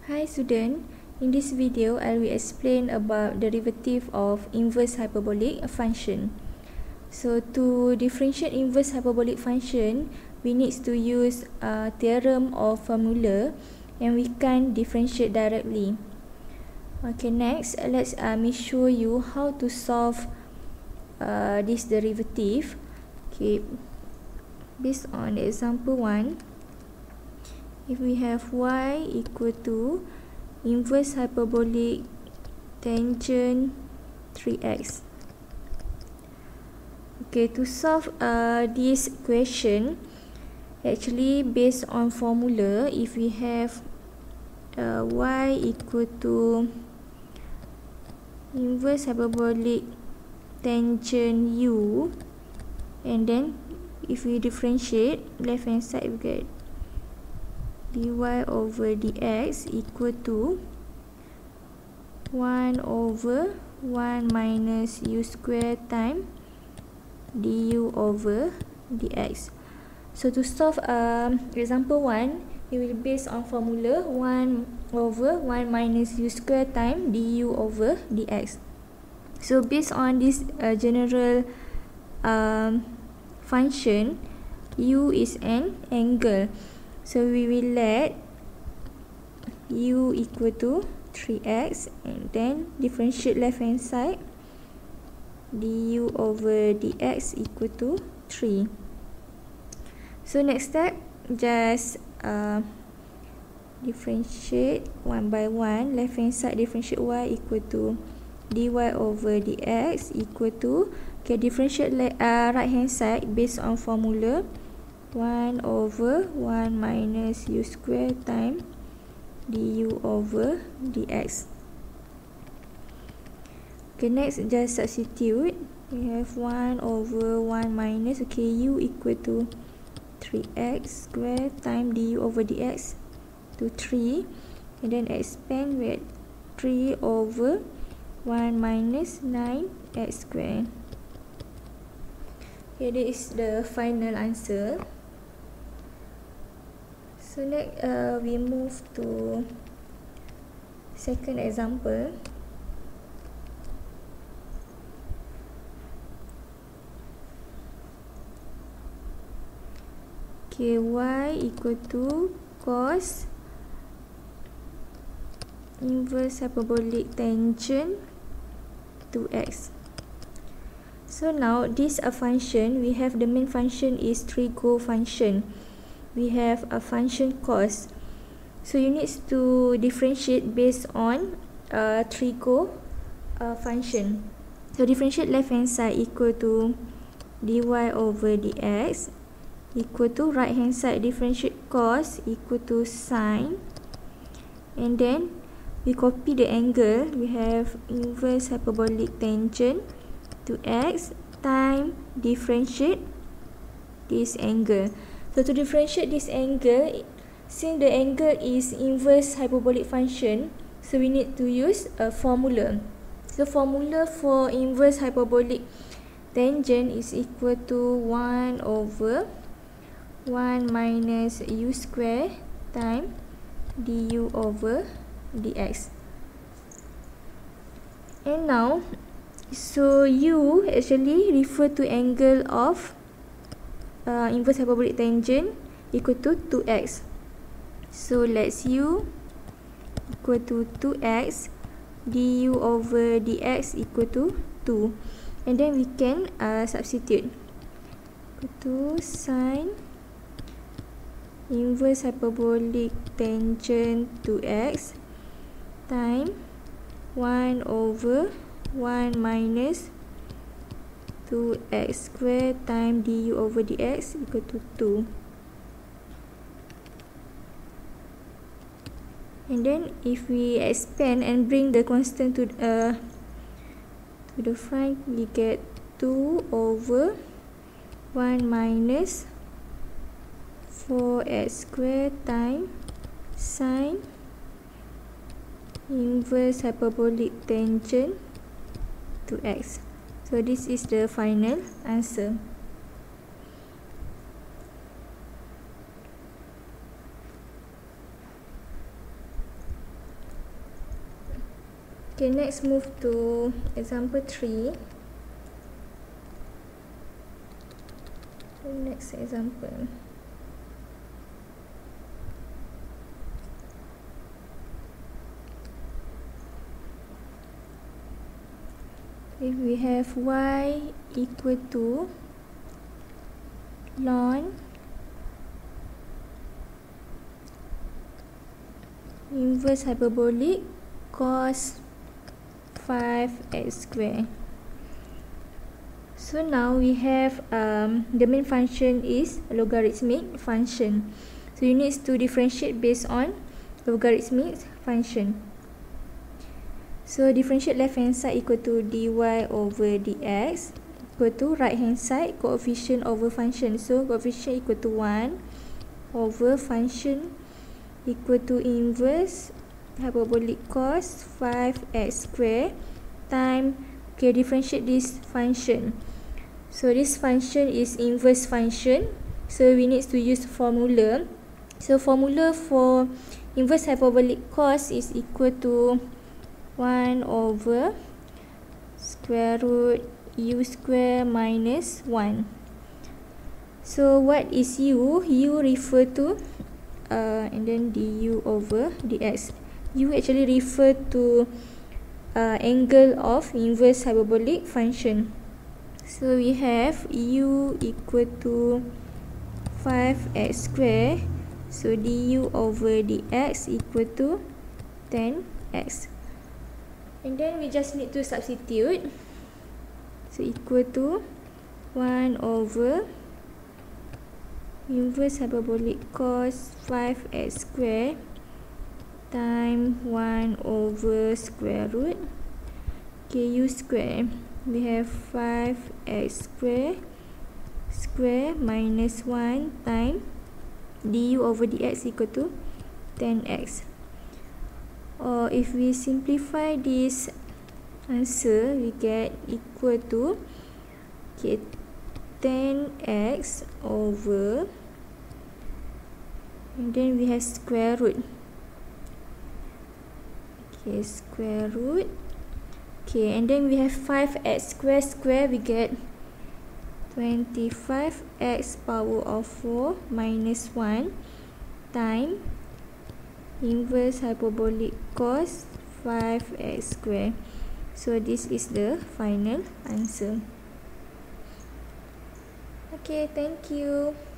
Hi student, in this video I will explain about derivative of inverse hyperbolic function. So to differentiate inverse hyperbolic function, we need to use a theorem or formula and we can't differentiate directly. Okay, next let's me show you how to solve this derivative. Okay, based on example 1, if we have y equal to inverse hyperbolic tangent 3x. Okay, to solve this question, actually based on formula, if we have y equal to inverse hyperbolic tangent u, and then if we differentiate, left hand side we get dy over dx equal to 1 over 1 minus u square time du over dx. So to solve example 1, it will based on formula 1 over 1 minus u square time du over dx. So based on this general function, u is an angle. So we will let u equal to 3x and then differentiate left hand side, du over dx equal to 3. So next step, just differentiate one by one. Left hand side differentiate y equal to dy over dx equal to, okay, differentiate right hand side based on formula 1 over 1 minus u square time du over dx. Okay, next just substitute. We have 1 over 1 minus, okay, u equal to 3x square time du over dx to 3, and then expand with 3 over 1 minus 9x square. Okay, this is the final answer. So next we move to second example. Okay, y equal to cos inverse hyperbolic tangent 2x. So now this a function, we have the main function is trigo function. We have a function cos, so you need to differentiate based on trigo function. So differentiate left hand side equal to dy over dx equal to right hand side differentiate cos equal to sine, and then we copy the angle. We have inverse hyperbolic tangent to x time differentiate this angle. So to differentiate this angle, since the angle is inverse hyperbolic function, so we need to use a formula. So formula for inverse hyperbolic tangent is equal to 1 over 1 minus u square time du over dx. And now, so u actually refer to angle of inverse hyperbolic tangent equal to 2x. So let's u equal to 2x, du over dx equal to 2, and then we can substitute equal to sine inverse hyperbolic tangent 2x time 1 over 1 minus 2x square time du over dx equal to 2. And then if we expand and bring the constant to the front, we get 2 over 1 minus 4x square time sine inverse hyperbolic tangent 2x. So this is the final answer. Okay, next move to example 3. Next example. If we have y equal to ln inverse hyperbolic cos 5x squared. So now we have the main function is a logarithmic function. So you need to differentiate based on logarithmic function. So differentiate left hand side equal to dy over dx equal to right hand side coefficient over function. So coefficient equal to 1 over function equal to inverse hyperbolic cos 5x squared time, okay, differentiate this function. So this function is inverse function, so we need to use formula. So formula for inverse hyperbolic cos is equal to 1 over square root u square minus 1. So what is u? U refer to and then du over dx. U actually refer to angle of inverse hyperbolic function. So we have u equal to 5x squared. So du over dx equal to 10x. And then we just need to substitute. So equal to 1 over inverse hyperbolic cos 5x squared time 1 over square root u square. We have 5x square minus 1 time du over dx equal to 10x. Or if we simplify this answer, we get equal to 10x over, and then we have square root. Okay, square root. Okay, and then we have 5x square, we get 25x power of 4 minus 1 time inverse hyperbolic cos 5x squared. So this is the final answer. Okay, thank you.